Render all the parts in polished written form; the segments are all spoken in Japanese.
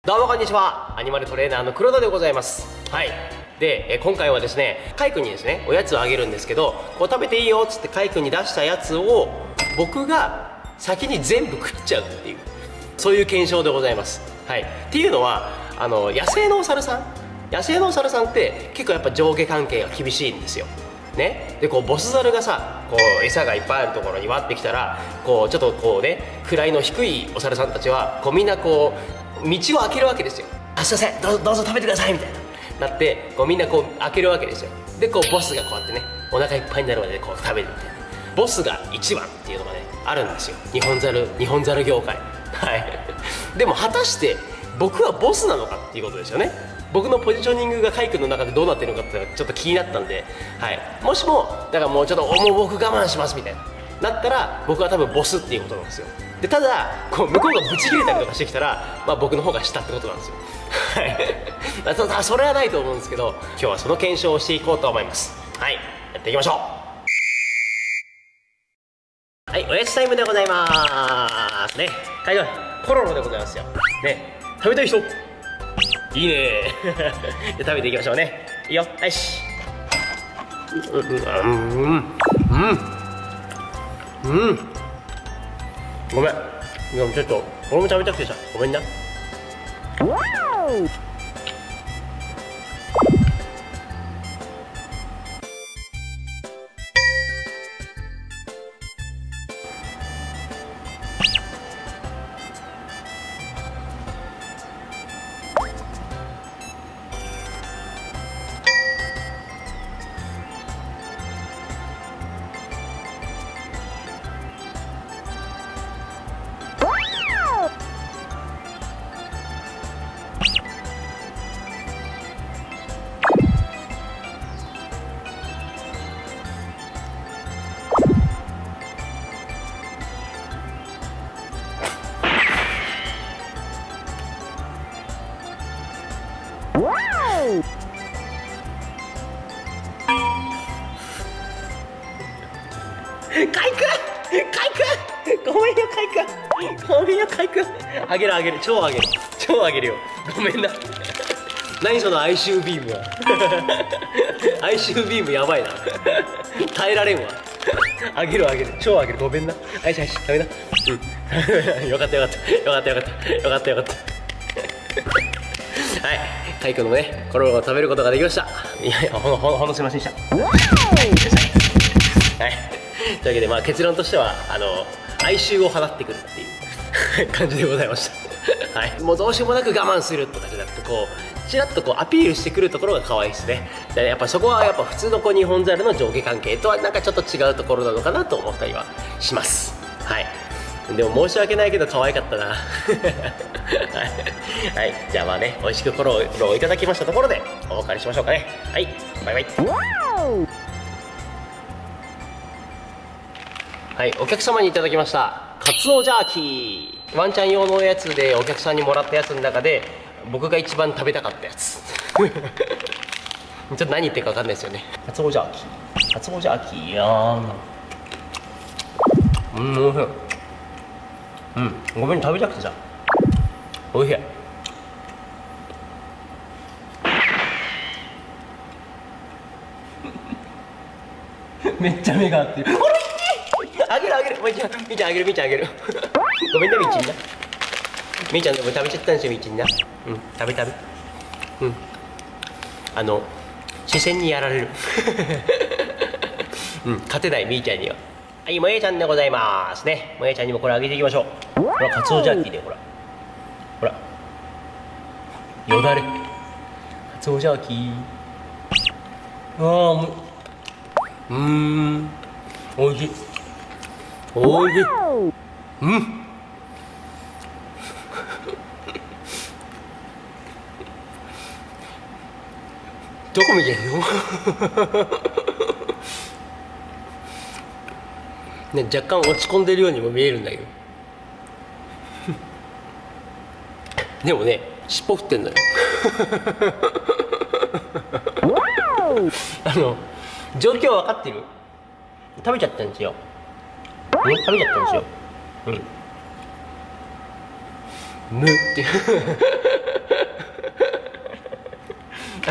どうもこんにちは、アニマルトレーナーの黒田でございます。はい。で、今回はですね、カイ君にですね、おやつをあげるんですけど、こう食べていいよっつってカイ君に出したやつを僕が先に全部食っちゃうっていう、そういう検証でございます。はい。っていうのは野生のお猿さんって結構やっぱ上下関係が厳しいんですよ。ね、でこうボスザルがさ、こう餌がいっぱいあるところに割ってきたら、こうちょっとこうね、位の低いお猿さんたちはこうみんなこう道を開けるわけですよ。あ、すいません、どうぞ食べてくださいみたいなってこうみんなこう開けるわけですよ。でこうボスがこうやってね、お腹いっぱいになるまでこう食べるみたいな、ボスが一番っていうのがねあるんですよ、日本猿業界。はい。でも果たして僕はボスなのかっていうことですよね。僕のポジショニングがカイ君の中でどうなってるのかってちょっと気になったんで、はい、もしもだからもうちょっともう僕我慢しますみたいなったら、僕は多分ボスっていうことなんですよ。でただこう向こうがブチ切れたりとかしてきたら、まあ、僕の方が下ってことなんですよ。はい。それはないと思うんですけど、今日はその検証をしていこうと思います。はい、やっていきましょう。はい、おやつタイムでございますね。カイ君、コロロでございますよね。食べたい人いいね。で食べていきましょうね。いいよ、よし。ごめん、でもちょっと俺も食べたくてさ、ごめんな。ごめんよカイ君、ごめんよカイ君。あげる超あげるよ。ごめんな。何その哀愁ビームは。哀愁ビームやばいな。耐えられんわ。あげる超あげる、ごめんな。はいし食べな。うん。よかった。はい、カイ君のねコロロを食べることができました。いやほんのすいませんでした。はい。というわけで、まあ結論としては哀愁を放ってくるっていう感じでございました。はい、もうどうしようもなく我慢するとかじゃなくて、こうちらっとこうアピールしてくるところが可愛いですね。でやっぱそこはやっぱ普通のこう日本猿の上下関係とはなんかちょっと違うところなのかなと思ったりはします。はい。でも申し訳ないけど可愛かったな。はい、じゃあまあね、美味しくコロロをいただきましたところでお別れしましょうかね。はい、バイバイ。はい、お客様にいただきましたカツオジャーキー、ワンちゃん用のやつでお客さんにもらったやつの中で僕が一番食べたかったやつ。ちょっと何言ってるか分かんないですよね。カツオジャーキーやーん。おいしい。ごめん、食べたくてさ、おいしい。めっちゃ目が合ってる。あげるみーちゃんあげる。ごめんなみーちんな。みーちゃんでも食べちゃったんですよ、みーちんな。食べ。視線にやられる。勝てないみーちゃんには。はい、もえちゃんでございますね。もえちゃんにもこれあげていきましょう。ほら、カツオジャーキーで、ほらよだれ、カツオジャーキー。おいしい。どこ見てんの？ね、若干落ち込んでるようにも見えるんだけど。でもね、尻尾振ってんのよ。状況分かってる？食べちゃったんですよ。むって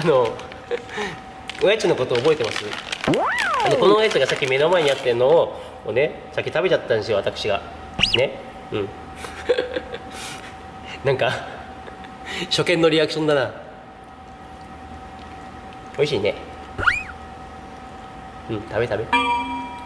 おやつのこと覚えてます？このおやつがさっき目の前にあってるのをね、さっき食べちゃったんですよ、私がね。うんなんか初見のリアクションだな。美味しいね。うん、食べ食べ。